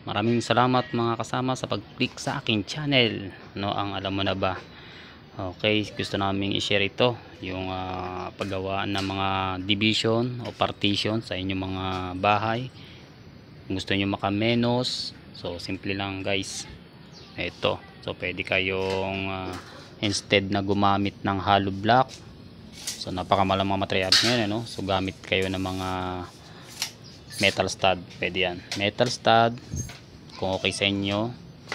Maraming salamat mga kasama sa pag-click sa aking channel. No, ang alam mo na ba? Okay, gusto naming i-share ito, yung paggawaan ng mga division o partition sa inyong mga bahay. Kung gusto niyo makamenos, so simple lang guys. Ito. So pwede kayong instead na gumamit ng hollow block. So napakamalang mga materials ngayon, no? So gamit kayo ng mga metal stud. Pwede yan. Metal stud kung okay sa inyo,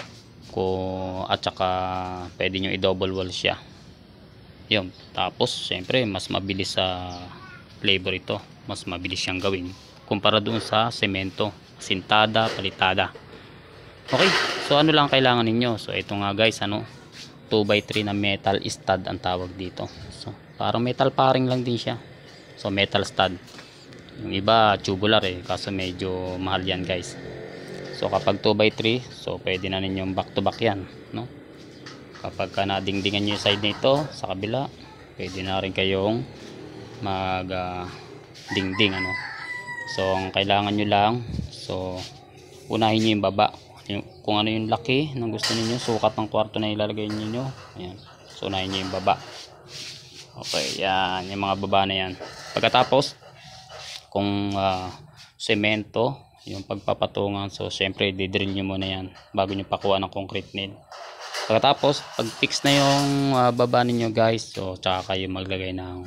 at saka pwede nyo i-double wall siya. Yun. Tapos syempre mas mabilis sa labor ito, mas mabilis siyang gawin kumpara doon sa semento, sintada, palitada. Okay, so ano lang kailangan ninyo? So ito nga guys, 2x3 na metal stud ang tawag dito. So parang metal paring lang din siya. So metal stud. Yung iba tubular kaso medyo mahal yan guys. So kapag 2x3, so pwede na ninyong back to back yan, no? Kapag nadingdingan nyo yung side nito sa kabila, pwede na rin kayong mag dingding, So ang kailangan nyo lang, so unahin nyo yung baba, kung ano yung laki ng gusto niyo, sukat ng kwarto na ilalagay niyo. Ayan. So unahin nyo yung baba. Okay, yan, yung mga baba na yan. Pagkatapos kung semento yung pagpapatungan, so syempre didrill nyo muna yan bago nyo pakuha ng concrete nail. Pagkatapos pag fix na yung baba ninyo guys, so tsaka kayo maglagay ng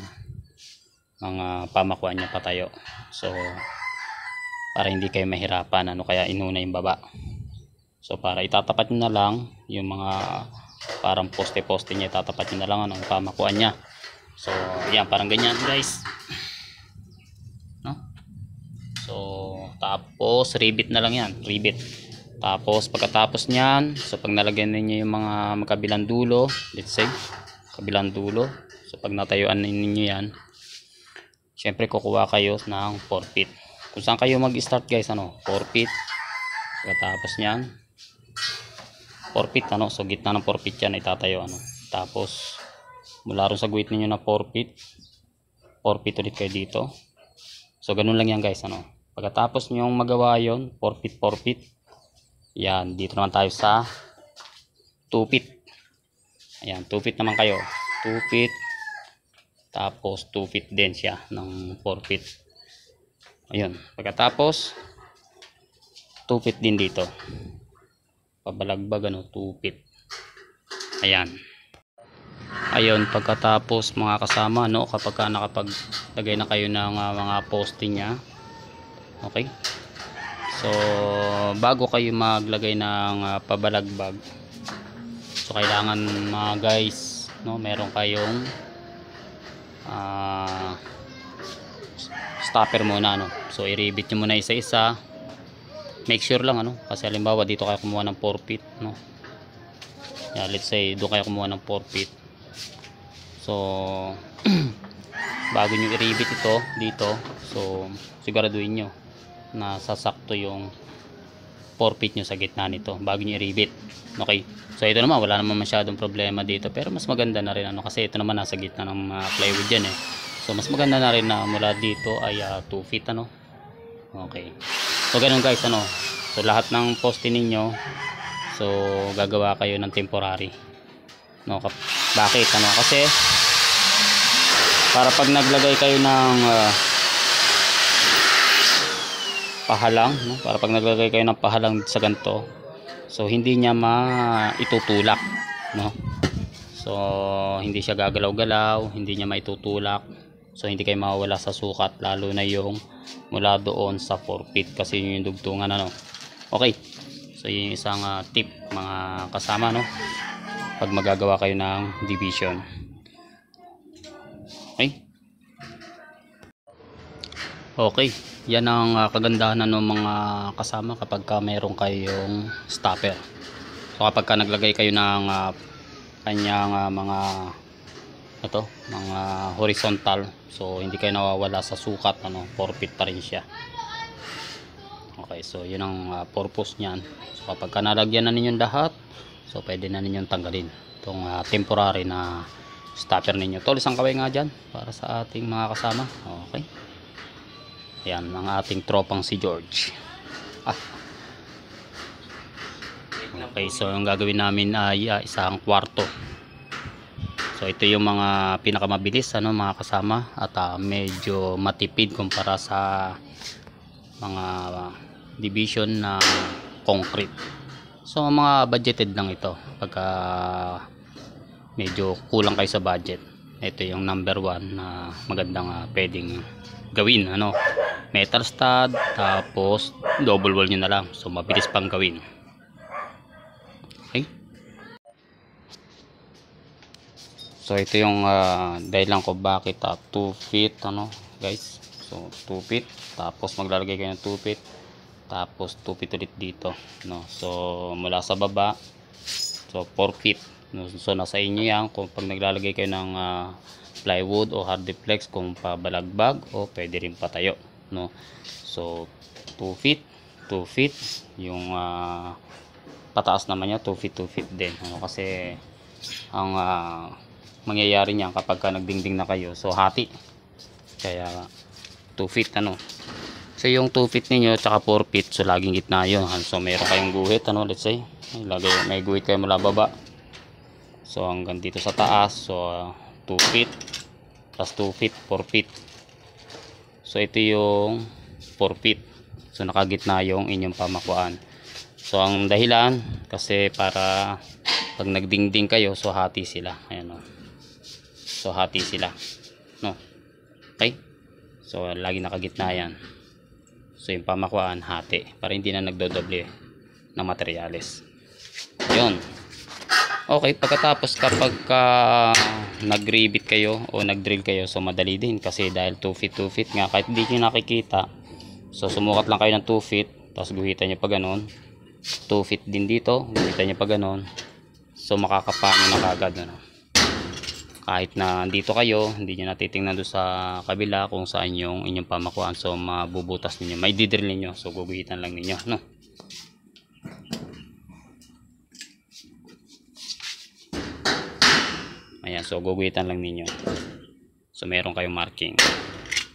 mga pamakuan nya patayo, so para hindi kayo mahirapan, kaya inuna yung baba. So para itatapat nyo na lang yung mga parang poste nya, itatapat nyo na lang ang pamakuan nya. So yan, parang ganyan guys, no? So tapos rivet na lang yan, rivet. Tapos pagkatapos nyan, so pag nalagyan ninyo yung mga magkabilang dulo, let's say kabilang dulo, so pag natayuan ninyo yan, syempre kukuha kayo ng 4 feet. Kung saan kayo mag start guys, 4 feet. Pagkatapos nyan 4 feet, so gitna ng 4 feet yan itatayo, tapos mula ron sa guhit ninyo na 4 feet, 4 feet ulit kayo dito. So ganun lang yan guys, Pagkatapos nyo magawa yon, 4 feet 4 feet, yan, dito naman tayo sa 2 feet. Ayan, 2 feet naman kayo, 2 feet, tapos 2 feet din siya ng 4 feet. Ayun, pagkatapos 2 feet din dito, pabalagbag 2 feet. Ayan. Ayun, pagkatapos mga kasama, kapag nakapaglagay na kayo ng mga poste nya, okay, so bago kayo maglagay ng pabalagbag, so kailangan mga guys, meron kayong stopper muna, so i-rivet nyo muna isa-isa. Make sure lang, kasi halimbawa dito kayo kumuha ng 4 feet, yeah, let's say doon kayo kumuha ng 4 feet. So bago nyo i-rivet ito dito, so siguraduhin nyo na sasakto yung 4 feet nyo sa gitna nito bago nyo i-rivet. Okay, so ito naman wala naman masyadong problema dito, pero mas maganda na rin, kasi ito naman nasa gitna ng plywood yan so mas maganda na rin na mula dito ay 2 feet, okay. So ganun guys, so lahat ng poste ninyo, so gagawa kayo ng temporary, bakit? Kasi para pag naglagay kayo ng pahalang, para pag naglagay kayo ng pahalang sa ganito, so hindi niya maitutulak, so hindi siya gagalaw-galaw, hindi niya maitutulak, so hindi kayo mawawala sa sukat, lalo na yung mula doon sa 4 feet, kasi yun yung dugtungan, okay. So yun yung isang tip mga kasama, pag magagawa kayo ng division. Okay, yan ang kagandahan ng mga kasama kapag meron kayong stopper. So kapag naglagay kayo ng kanyang mga mga horizontal, so hindi kayo nawawala sa sukat, 4 feet pa rin siya. Okay, so yun ang purpose niyan. So kapag nalagyan na ninyong lahat, so pwede na ninyong tanggalin itong temporary na stopper ninyo. Tol, isang kaway nga dyan para sa ating mga kasama. Okay, yan ang ating tropang si George. Okay, so ang gagawin namin ay isang kwarto. So ito yung mga pinakamabilis mga kasama, at medyo matipid kumpara sa mga division na concrete. So mga budgeted lang ito pagka medyo kulang kayo sa budget. Ito yung number 1 na magandang pwedeng gawin, metal stud, tapos double wall nyo na lang, so mabilis pang gawin. Okay, so ito yung dahilan ko bakit 2 feet guys. So 2 feet, tapos maglalagay kayo ng 2 feet, tapos 2 feet ulit dito, so mula sa baba, so 4 feet. So nasa inyo yan kung pag naglalagay kayo ng plywood o hardiplex, kung pabalagbag o pwede rin patayo, so 2 feet 2 feet yung pataas naman niya, 2 feet 2 feet din, kasi ang mangyayari niyan kapag nagdingding na kayo, so hati, kaya 2 feet so yung 2 feet ninyo tsaka 4 feet, so laging gitna yun. So meron kayong guhit, let's say may guhit kayo mula baba, so hanggang dito sa taas, so 2 feet plus 2 feet, 4 feet. So ito yung 4 feet, so nakagitna yung inyong pamakuan. So ang dahilan kasi para pag nagdingding kayo, so hati sila, ayan so hati sila, okay, so lagi nakagitna yan, so yung pamakuan hati para hindi na nagdodoble ng materyales. Yun. Okay, pagkatapos kapag nag-rivet kayo o nag-drill kayo, so madali din kasi dahil 2 feet 2 feet nga, kahit hindi nyo nakikita, so sumukat lang kayo ng 2 feet, tapos guhitan nyo pa ganon, 2 feet din dito, guhitan nyo pa ganon, so makakapa nyo na kagad, kahit na dito kayo, hindi nyo natitingnan doon sa kabila kung saan yung inyong pamakuan, so mabubutas ninyo, may didrill ninyo, so guguhitan lang ninyo, ayan, so guguhitan lang ninyo, so meron kayong marking.